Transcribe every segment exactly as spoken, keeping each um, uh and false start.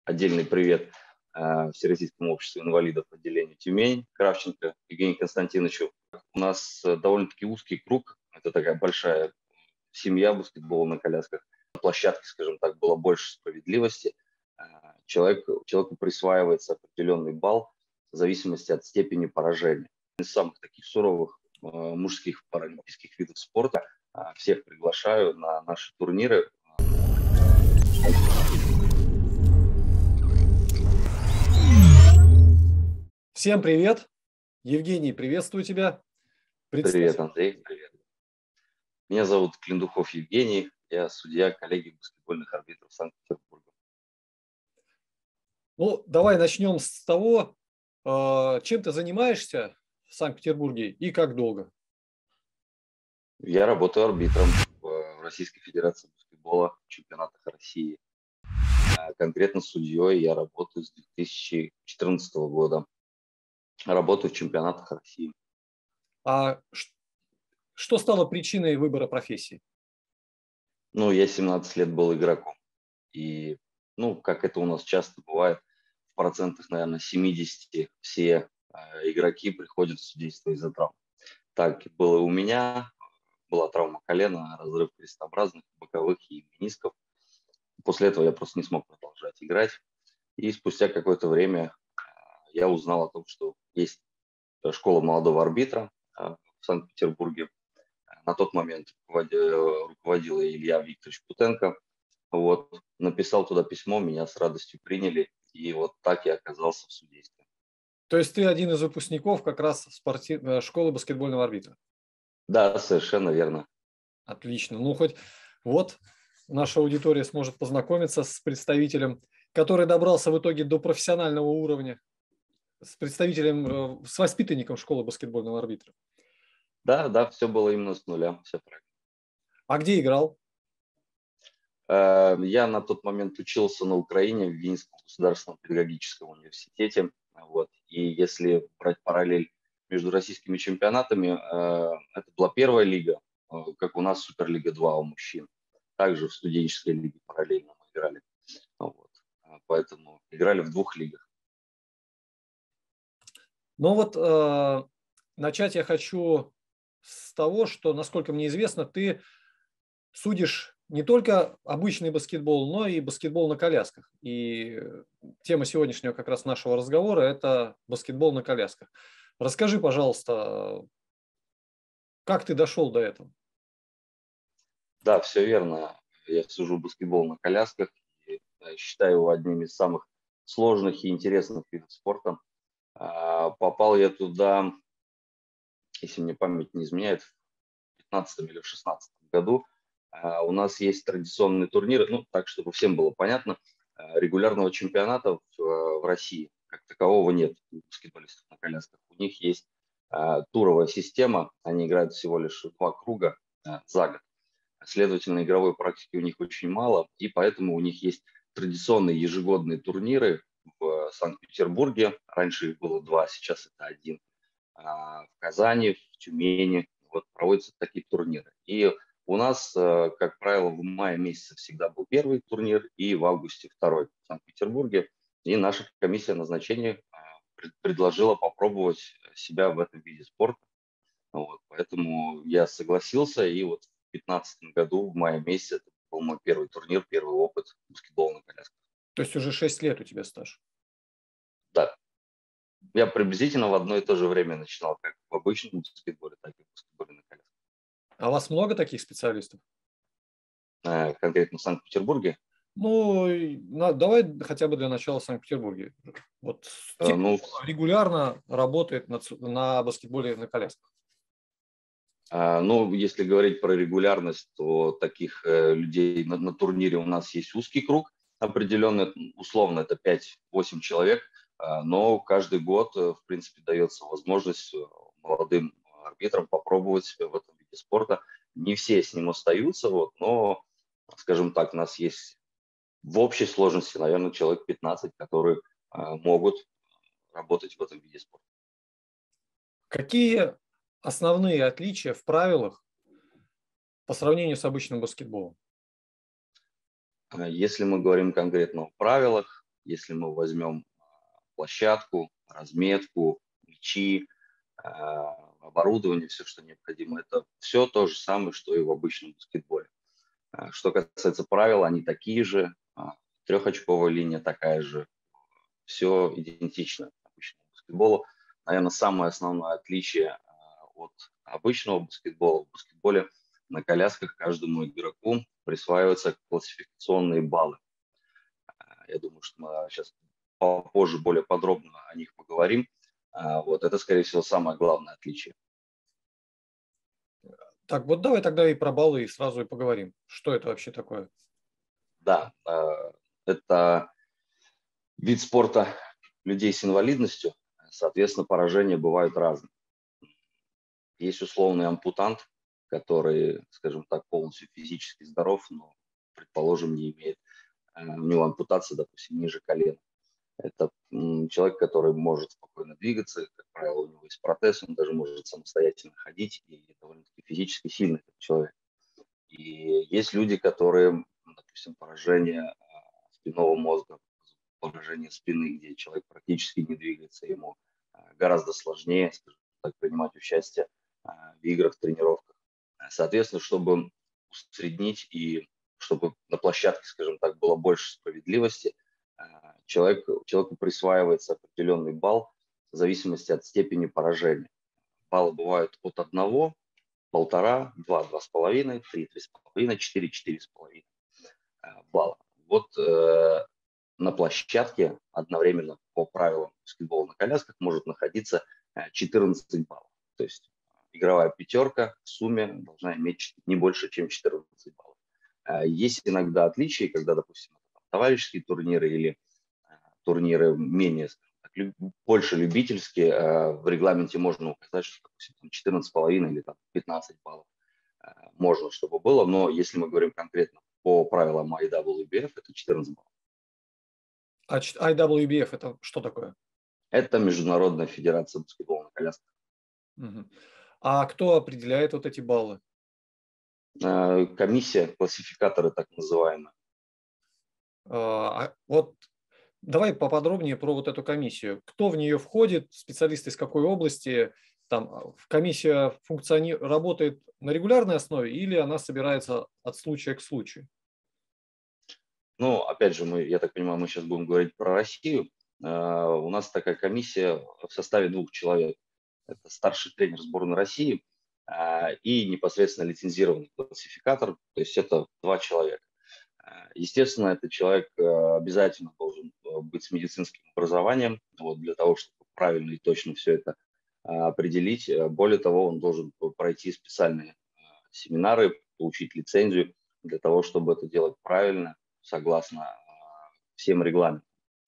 отдельный привет э, Всероссийскому обществу инвалидов отделения Тюмень, Кравченко Евгению Константиновичу. У нас э, довольно-таки узкий круг, это такая большая семья баскетбола на колясках. На площадке, скажем так, было больше справедливости. Э, Человек, человеку присваивается определенный балл в зависимости от степени поражения. Из самых таких суровых э, мужских паралимпийских видов спорта э, всех приглашаю на наши турниры. Всем привет! Евгений, приветствую тебя. Представь. Привет, Андрей. Привет. Меня зовут Клиндухов Евгений. Я судья коллегии баскетбольных арбитров Санкт-Петербурга. Ну, давай начнем с того, чем ты занимаешься в Санкт-Петербурге и как долго. Я работаю арбитром в Российской Федерации баскетбола в чемпионатах России. Конкретно судьей я работаю с две тысячи четырнадцатого года. Работаю в чемпионатах России. А что стало причиной выбора профессии? Ну, я семнадцать лет был игроком. И, ну, как это у нас часто бывает, в процентах, наверное, семидесяти все э, игроки приходят в судейство из-за травм. Так было у меня. Была травма колена, разрыв крестообразных, боковых и менисков. После этого я просто не смог продолжать играть. И спустя какое-то время я узнал о том, что есть школа молодого арбитра в Санкт-Петербурге. На тот момент руководил Илья Викторович Путенко. Вот. Написал туда письмо, меня с радостью приняли. И вот так я оказался в судействе. То есть ты один из выпускников как раз спортив... школы баскетбольного арбитра? Да, совершенно верно. Отлично. Ну, хоть вот наша аудитория сможет познакомиться с представителем, который добрался в итоге до профессионального уровня, с представителем, с воспитанником школы баскетбольного арбитра. Да, да, все было именно с нуля, все правильно. А где играл? Я на тот момент учился на Украине в Винницком государственном педагогическом университете. Вот. И если брать параллель между российскими чемпионатами, это была первая лига, как у нас Суперлига два у мужчин. Также в студенческой лиге параллельно мы играли. Вот. Поэтому играли в двух лигах. Ну вот э, начать я хочу с того, что, насколько мне известно, ты судишь не только обычный баскетбол, но и баскетбол на колясках. И тема сегодняшнего как раз нашего разговора – это баскетбол на колясках. Расскажи, пожалуйста, как ты дошел до этого? Да, все верно. Я сужу баскетбол на колясках и считаю его одним из самых сложных и интересных видов спорта. Попал я туда, если мне память не изменяет, в пятнадцатом или в шестнадцатом году. У нас есть традиционные турниры, ну, так, чтобы всем было понятно, регулярного чемпионата в России как такового нет у баскетболистов на колясках. У них есть туровая система, они играют всего лишь два круга за год. Следовательно, игровой практики у них очень мало, и поэтому у них есть традиционные ежегодные турниры в Санкт-Петербурге. Раньше их было два, сейчас это один. В Казани, в Тюмени вот проводятся такие турниры. И у нас, как правило, в мае месяце всегда был первый турнир, и в августе второй в Санкт-Петербурге. И наша комиссия назначения предложила попробовать себя в этом виде спорта. Вот, поэтому я согласился, и вот в две тысячи пятнадцатом году, в мае месяце, это был мой первый турнир, первый опыт баскетбола на колясках. То есть уже шесть лет у тебя стаж? Да. Я приблизительно в одно и то же время начинал, как в обычном баскетболе, так и в баскетболе на колясках. А у вас много таких специалистов? А, конкретно в Санкт-Петербурге? Ну, на, давай хотя бы для начала в Санкт-Петербурге. Вот а, ну, регулярно работает на, на баскетболе на колясках. А, ну, если говорить про регулярность, то таких э, людей на, на турнире у нас есть узкий круг определенный, условно это пять-восемь человек, э, но каждый год, э, в принципе, дается возможность молодым арбитрам попробовать себя в этом виде спорта. Не все с ним остаются, вот, но, скажем так, у нас есть в общей сложности, наверное, человек пятнадцать, которые э, могут работать в этом виде спорта. Какие основные отличия в правилах по сравнению с обычным баскетболом? Если мы говорим конкретно о правилах, если мы возьмем площадку, разметку, мячи, оборудование, все, что необходимо, это все то же самое, что и в обычном баскетболе. Что касается правил, они такие же, трехочковая линия такая же, все идентично обычному баскетболу. Наверное, самое основное отличие от обычного баскетбола: в баскетболе на колясках каждому игроку присваиваются классификационные баллы. Я думаю, что мы сейчас попозже более подробно о них поговорим. Вот это, скорее всего, самое главное отличие. Так, вот давай тогда и про баллы и сразу и поговорим. Что это вообще такое? Да, это вид спорта людей с инвалидностью. Соответственно, поражения бывают разные. Есть условный ампутант, который, скажем так, полностью физически здоров, но, предположим, не имеет, у него ампутация, допустим, ниже колена. Это человек, который может спокойно двигаться, как правило, у него есть протез, он даже может самостоятельно ходить, и довольно-таки физически сильный человек. И есть люди, которые, допустим, поражение спинного мозга, поражение спины, где человек практически не двигается, ему гораздо сложнее, скажем так, принимать участие в играх, в тренировках. Соответственно, чтобы усреднить и чтобы на площадке, скажем так, было больше справедливости, человек, человеку присваивается определенный балл в зависимости от степени поражения. Баллы бывают от одного, полтора, два, два с половиной, три, три с половиной, четыре, четыре с половиной балла. Вот э, на площадке одновременно по правилам баскетбола на колясках может находиться четырнадцать баллов. То есть игровая пятерка в сумме должна иметь не больше, чем четырнадцать баллов. Есть иногда отличия, когда, допустим, товарищеские турниры или турниры менее, так, больше любительские, в регламенте можно указать, что, допустим, четырнадцать с половиной или там, пятнадцать баллов можно, чтобы было, но если мы говорим конкретно по правилам ай дабл ю би эф, это четырнадцать баллов. А ай дабл ю би эф это что такое? Это Международная федерация баскетбола на колясках. Угу. А кто определяет вот эти баллы? Комиссия, классификаторы так называемые. А, вот давай поподробнее про вот эту комиссию. Кто в нее входит, специалисты из какой области? Там комиссия функциони... работает на регулярной основе или она собирается от случая к случаю? Ну, опять же, мы, я так понимаю, мы сейчас будем говорить про Россию. Uh, у нас такая комиссия в составе двух человек. Это старший тренер сборной России uh, и непосредственно лицензированный классификатор, то есть это два человека. Uh, естественно, этот человек uh, обязательно должен быть с медицинским образованием, вот, для того, чтобы правильно и точно все это uh, определить. Более того, он должен пройти специальные uh, семинары, получить лицензию для того, чтобы это делать правильно, согласно всем регламентам.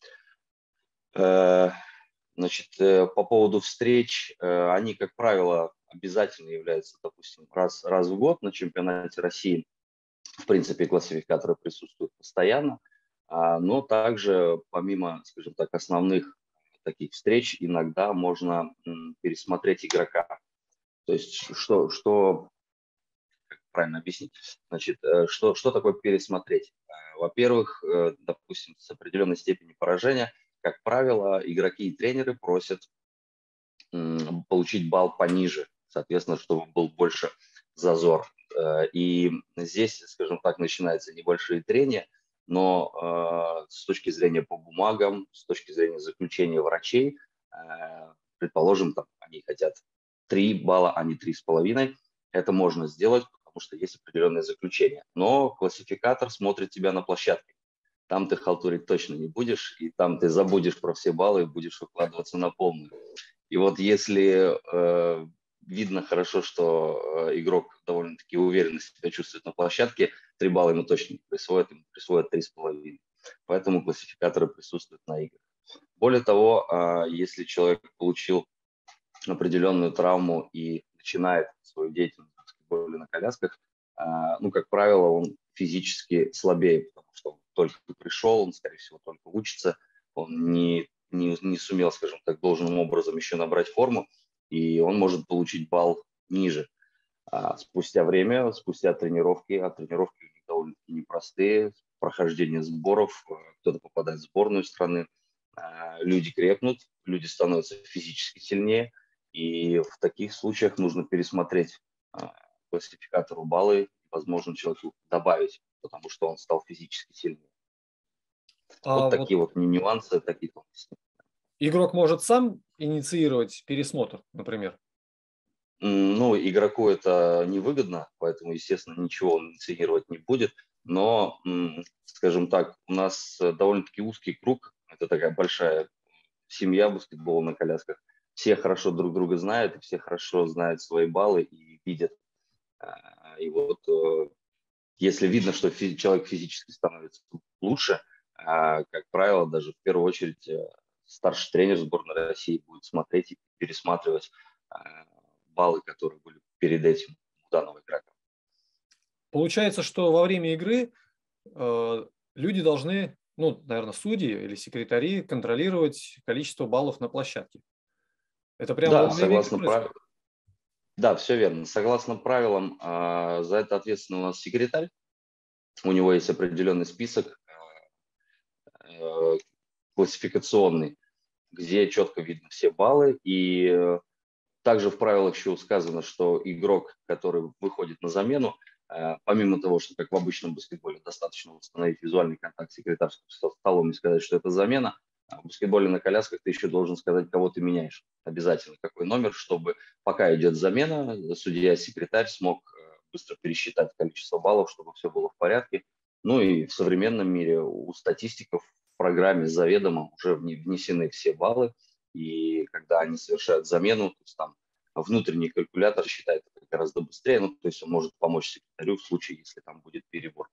Значит, по поводу встреч, они, как правило, обязательно являются, допустим, раз, раз в год на чемпионате России. В принципе, классификаторы присутствуют постоянно, но также, помимо, скажем так, основных таких встреч, иногда можно пересмотреть игрока. То есть, что, что как правильно объяснить, значит, что, что такое пересмотреть? Во-первых, допустим, с определенной степенью поражения, как правило, игроки и тренеры просят получить балл пониже, соответственно, чтобы был больше зазор. И здесь, скажем так, начинаются небольшие трения, но с точки зрения по бумагам, с точки зрения заключения врачей, предположим, там, они хотят три балла, а не три с половиной, это можно сделать, потому что есть определенное заключение. Но классификатор смотрит тебя на площадке. Там ты халтурить точно не будешь, и там ты забудешь про все баллы и будешь выкладываться на полную. И вот если э, видно хорошо, что э, игрок довольно-таки уверенно себя чувствует на площадке, три балла ему точно не присвоят, ему присвоят три с половиной. Поэтому классификаторы присутствуют на играх. Более того, э, если человек получил определенную травму и начинает свою деятельность в баскетболе на колясках, ну, как правило, он физически слабее, потому что он только пришел, он, скорее всего, только учится, он не, не, не сумел, скажем так, должным образом еще набрать форму, и он может получить балл ниже. А спустя время, спустя тренировки, а тренировки довольно-таки непростые, прохождения сборов, кто-то попадает в сборную страны, люди крепнут, люди становятся физически сильнее, и в таких случаях нужно пересмотреть классификатору баллы, возможно, человеку добавить, потому что он стал физически сильнее. А Вот вот такие вот нюансы, такие тонкости. игрок может сам инициировать пересмотр, например? Ну, игроку это невыгодно, поэтому, естественно, ничего он инициировать не будет. Но, скажем так, у нас довольно-таки узкий круг, это такая большая семья баскетбола на колясках. Все хорошо друг друга знают, и все хорошо знают свои баллы и видят. И вот если видно, что физи- человек физически становится лучше, как правило, даже в первую очередь старший тренер сборной России будет смотреть и пересматривать баллы, которые были перед этим у данного игрока. Получается, что во время игры э, люди должны, ну, наверное, судьи или секретари контролировать количество баллов на площадке. Это прямо Да, во время игры согласно происходит? правилам. Да, все верно. Согласно правилам, а, за это ответственный у нас секретарь. У него есть определенный список э, классификационный, где четко видно все баллы. И э, также в правилах еще сказано, что игрок, который выходит на замену, э, помимо того, что как в обычном баскетболе достаточно установить визуальный контакт с секретарским столом и сказать, что это замена, а в баскетболе на колясках ты еще должен сказать, кого ты меняешь. Обязательно какой номер, чтобы пока идет замена, судья-секретарь смог э, быстро пересчитать количество баллов, чтобы все было в порядке. Ну и в современном мире у статистиков в программе заведомо уже внесены все баллы, и когда они совершают замену, то есть там внутренний калькулятор считает это гораздо быстрее, ну, то есть он может помочь секретарю в случае, если там будет перебор.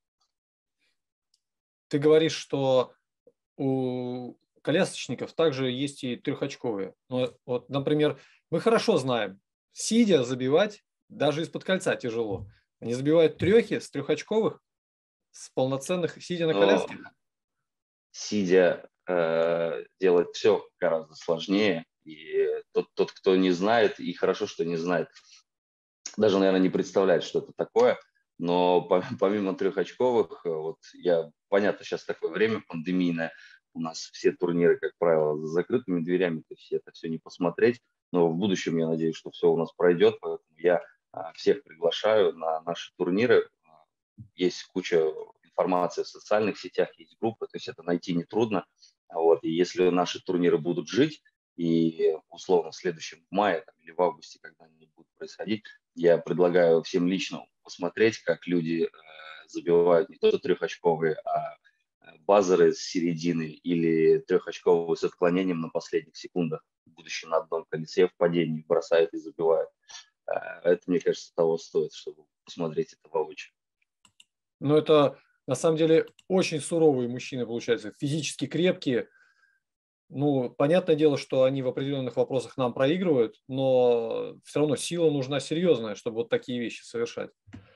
Ты говоришь, что у колясочников также есть и трехочковые. Но вот, например, мы хорошо знаем, сидя забивать даже из-под кольца тяжело. Они забивают трехи с трехочковых, с полноценных, сидя на Но коляске. сидя э, делать все гораздо сложнее, и тот, тот, кто не знает, и хорошо, что не знает, даже, наверное, не представляет, что это такое. Но помимо трехочковых, э, вот я, понятно, сейчас такое время пандемийное, у нас все турниры, как правило, за закрытыми дверями, то есть это все не посмотреть. Но в будущем я надеюсь, что все у нас пройдет, поэтому я а, всех приглашаю на наши турниры. Есть куча информации в социальных сетях, есть группы, то есть это найти нетрудно. Вот. И если наши турниры будут жить, и условно в следующем мае там, или в августе, когда они будут происходить, я предлагаю всем лично посмотреть, как люди э, забивают не только трехочковые, а базеры с середины или трехочковые с отклонением на последних секундах, будучи на одном кольце в падении, бросают и забивают. Э, это, мне кажется, того стоит, чтобы посмотреть это воочию. Но это на самом деле очень суровые мужчины, получаются, физически крепкие. Ну, понятное дело, что они в определенных вопросах нам проигрывают, но все равно сила нужна серьезная, чтобы вот такие вещи совершать.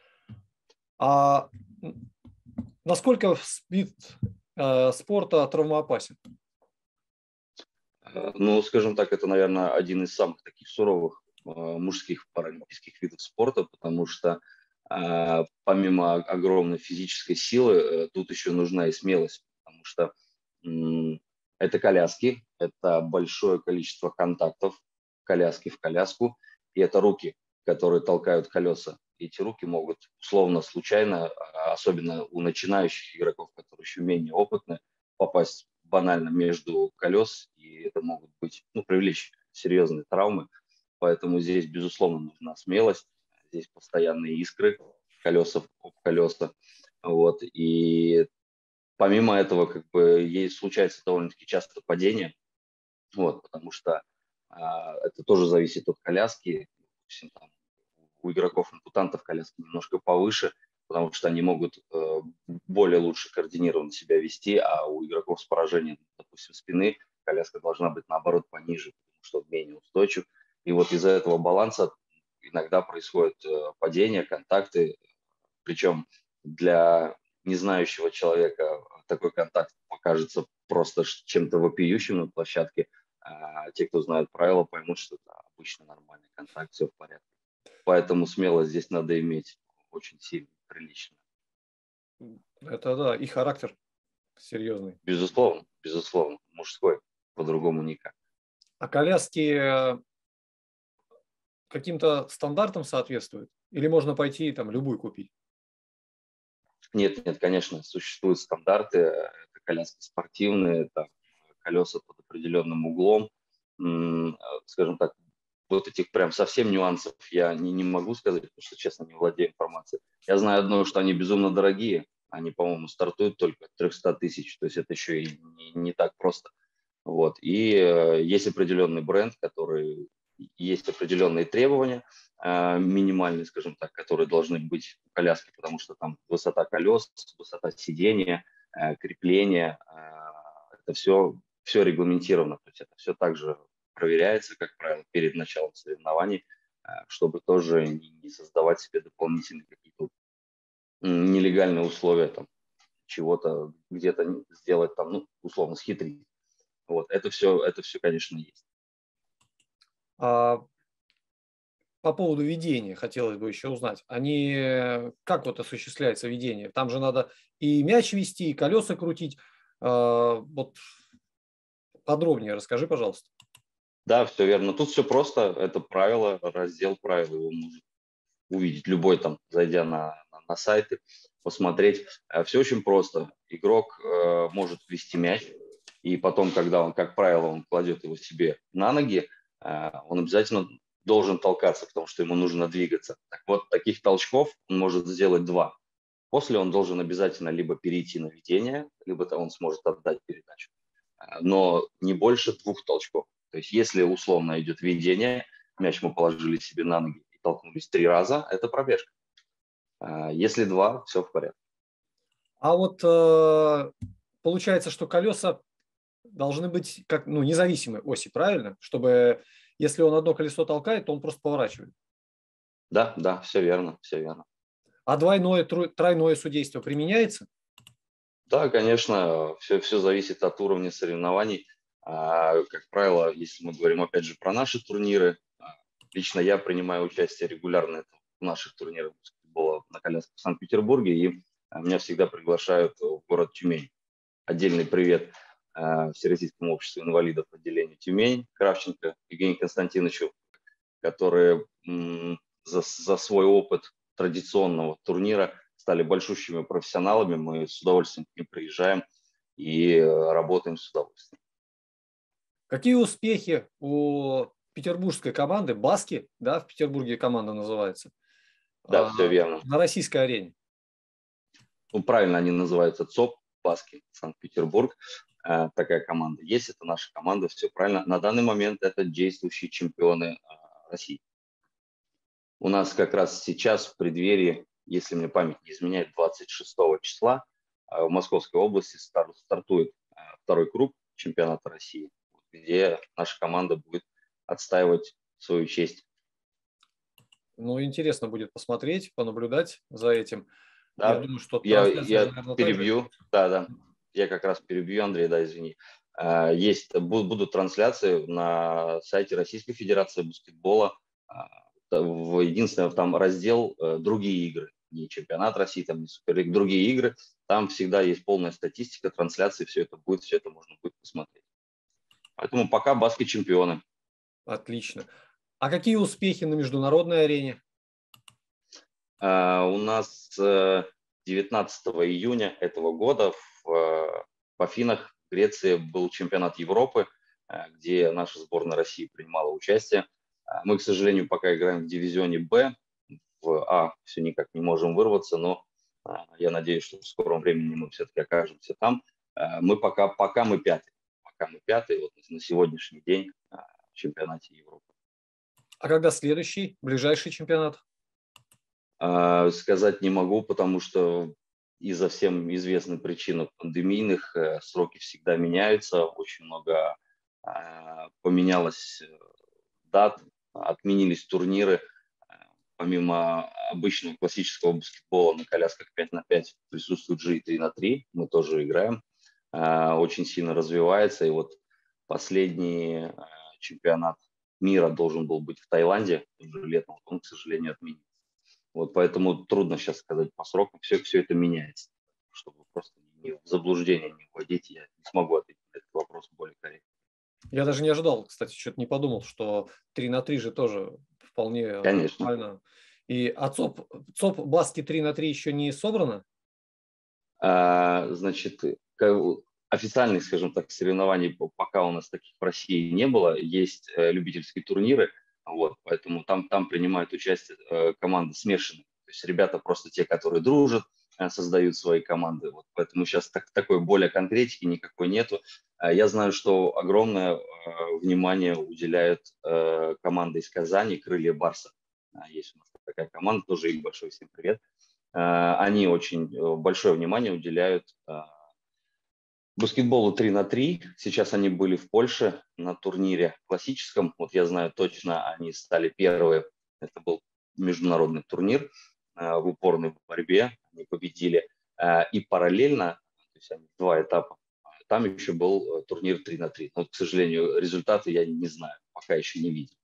А насколько вид э, спорта травмоопасен? Ну, скажем так, это, наверное, один из самых таких суровых э, мужских паралимпийских видов спорта, потому что э, помимо огромной физической силы, э, тут еще нужна и смелость, потому что м, это коляски, это большое количество контактов коляски в коляску, и это руки, которые толкают колеса. Эти руки могут условно, случайно, а особенно у начинающих игроков, которые еще менее опытны, попасть банально между колес, и это могут быть, ну, привлечь серьезные травмы. Поэтому здесь, безусловно, нужна смелость, здесь постоянные искры, колеса об колеса. Вот. И помимо этого, как бы, ей случается довольно-таки часто падение, вот, потому что а, это тоже зависит от коляски. Допустим, там, у игроков-ампутантов коляски немножко повыше, потому что они могут э, более лучше координированно себя вести, а у игроков с поражением, допустим, спины коляска должна быть, наоборот, пониже, потому что он менее устойчив. И вот из-за этого баланса иногда происходит э, падение, контакты, причем для незнающего человека такой контакт покажется просто чем-то вопиющим на площадке, а те, кто знают правила, поймут, что это обычно нормальный контакт, все в порядке. Поэтому смелость здесь надо иметь очень сильно, прилично. Это да, и характер серьезный. Безусловно, безусловно. Мужской, по-другому никак. А коляски каким-то стандартам соответствуют? Или можно пойти там любую купить? Нет, нет, конечно, существуют стандарты. Это коляски спортивные, это колеса под определенным углом. М, Скажем так, вот этих прям совсем нюансов я не, не могу сказать, потому что, честно, не владею информацией. Я знаю одно, что они безумно дорогие. Они, по-моему, стартуют только от трехсот тысяч. То есть это еще и не, не так просто. Вот. И э, есть определенный бренд, который, есть определенные требования, э, минимальные, скажем так, которые должны быть у коляски, потому что там высота колес, высота сидения, э, крепление, э, это все, все регламентировано. То есть это все также проверяется, как правило, перед началом соревнований, э, чтобы тоже не, не создавать себе дополнительные какие-то м, нелегальные условия, там, чего-то где-то сделать, там, ну, условно, схитрить. Вот, это все, это все, конечно, есть. А по поводу ведения хотелось бы еще узнать. Они, э, как вот осуществляется ведение? Там же надо и мяч вести, и колеса крутить. А, Вот подробнее расскажи, пожалуйста. Да, все верно. Тут все просто. Это правило, раздел правил. Его может увидеть любой там, зайдя на, на, на сайты, посмотреть. Все очень просто. Игрок э, может ввести мяч, и потом, когда он, как правило, он кладет его себе на ноги, э, он обязательно должен толкаться, потому что ему нужно двигаться. Так вот, таких толчков он может сделать два. После он должен обязательно либо перейти на ведение, либо он сможет отдать передачу. Но не больше двух толчков. То есть если условно идет ведение, мяч мы положили себе на ноги и толкнулись три раза, это пробежка. Если два, все в порядке. А вот э, получается, что колеса должны быть как, ну, независимые оси, правильно? Чтобы, если он одно колесо толкает, то он просто поворачивает. Да, да, все верно, все верно. А двойное, тройное судейство применяется? Да, конечно, все, все зависит от уровня соревнований. А, как правило, если мы говорим опять же про наши турниры, лично я принимаю участие регулярно в наших турнирах баскетбола на колясках в Санкт-Петербурге, и меня всегда приглашают в город Тюмень. Отдельный привет Всероссийскому обществу инвалидов отделения Тюмень, Кравченко Евгению Константиновичу, которые м, за, за свой опыт традиционного турнира стали большущими профессионалами. Мы с удовольствием к ним приезжаем и работаем с удовольствием. Какие успехи у петербургской команды, Баски, да, в Петербурге команда называется, Да, все верно. на российской арене? Ну, правильно они называются ЦОП, Баски, Санкт-Петербург. Э, такая команда есть, это наша команда, все правильно. На данный момент это действующие чемпионы э, России. У нас как раз сейчас в преддверии, если мне память не изменяет, двадцать шестого числа э, в Московской области стар, стартует э, второй круг чемпионата России, где наша команда будет отстаивать свою честь. Ну, интересно будет посмотреть, понаблюдать за этим. Я Да, думаю, что я, трансляция, я наверное, также. перебью, да, да, я как раз перебью, Андрей, да, извини. А, Есть, бу- будут трансляции на сайте Российской Федерации баскетбола. А, та- В единственное, там раздел э, «Другие игры», не чемпионат России, там не Суперлиг, другие игры. Там всегда есть полная статистика, трансляции, все это будет, все это можно будет посмотреть. Поэтому пока баски чемпионы. Отлично. А какие успехи на международной арене? А, У нас э, девятнадцатого июня этого года в, э, в Афинах, в Греции, был чемпионат Европы, э, где наша сборная России принимала участие. А, Мы, к сожалению, пока играем в дивизионе Б, в А все никак не можем вырваться, но а, я надеюсь, что в скором времени мы все-таки окажемся там. А, Мы пока, пока мы пятый, пока мы пятый вот на сегодняшний день а, в чемпионате Европы. А когда следующий, ближайший чемпионат? А, Сказать не могу, потому что из-за всем известных причин пандемийных э, сроки всегда меняются, очень много а, поменялось э, дат, отменились турниры. А, Помимо обычного классического баскетбола на колясках пять на пять присутствует же и три на три, мы тоже играем. А, Очень сильно развивается, и вот последний а, чемпионат мира должен был быть в Таиланде уже летом, он, к сожалению, отменился. Вот поэтому трудно сейчас сказать по срокам, все, все это меняется. чтобы просто не в заблуждение не вводить, я не смогу ответить на этот вопрос более корректно. Я даже не ожидал, кстати, что-то не подумал, что три на три же тоже вполне Конечно. нормально. И, а ЦОП, ЦОП Баски три на три еще не собрано? А, значит, как- официальных, скажем так, соревнований пока у нас таких в России не было. Есть э, любительские турниры, вот, поэтому там, там принимают участие э, команды смешанные. То есть ребята просто те, которые дружат, э, создают свои команды. Вот, поэтому сейчас так, такой более конкретики никакой нету. А я знаю, что огромное э, внимание уделяют э, команды из Казани «Крылья Барса». А, есть у нас такая команда, тоже им большой всем привет. Э, Они очень э, большое внимание уделяют э, баскетболу три на три. Сейчас они были в Польше на турнире классическом. Вот я знаю точно, они стали первые. Это был международный турнир э, в упорной борьбе. Они победили. Э, И параллельно, то есть они два этапа, там еще был э, турнир три на три. Но, к сожалению, результаты я не знаю, пока еще не видел.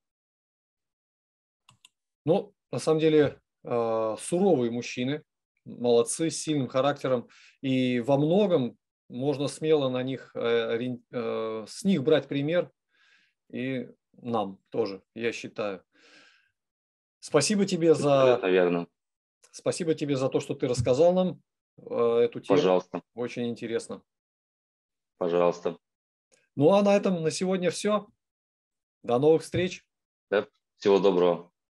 Ну, на самом деле, э, суровые мужчины, молодцы, с сильным характером. И во многом можно смело на них, э, ориен- э, с них брать пример. И нам тоже, я считаю. Спасибо тебе за, Абсолютно верно. спасибо тебе за то, что ты рассказал нам э, эту тему. Пожалуйста, Очень интересно. пожалуйста. Ну а на этом на сегодня все. До новых встреч. Да, всего доброго.